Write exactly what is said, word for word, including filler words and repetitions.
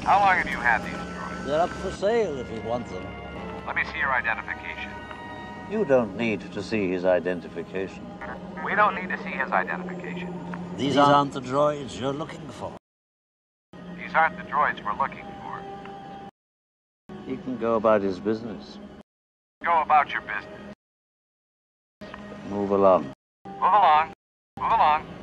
How long have you had these droids? They're up for sale if you want them. Let me see your identification. You don't need to see his identification. We don't need to see his identification. These aren't the droids you're looking for. These aren't the droids we're looking for. He can go about his business. Go about your business. Move along. Move along. Move along.